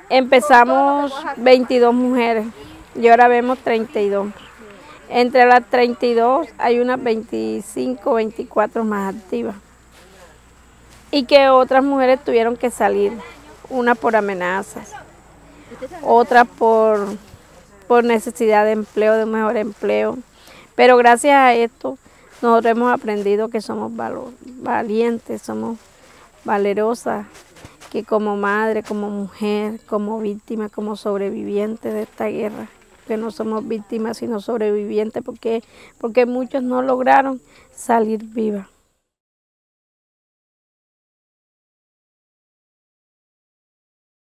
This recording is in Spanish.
Empezamos 22 mujeres y ahora vemos 32. Entre las 32 hay unas 25, 24 más activas. Y que otras mujeres tuvieron que salir, una por amenazas, otras por necesidad de empleo, de un mejor empleo. Pero gracias a esto nosotros hemos aprendido que somos valientes, somos valerosas, que como madre, como mujer, como víctima, como sobreviviente de esta guerra, que no somos víctimas sino sobrevivientes porque muchos no lograron salir vivas.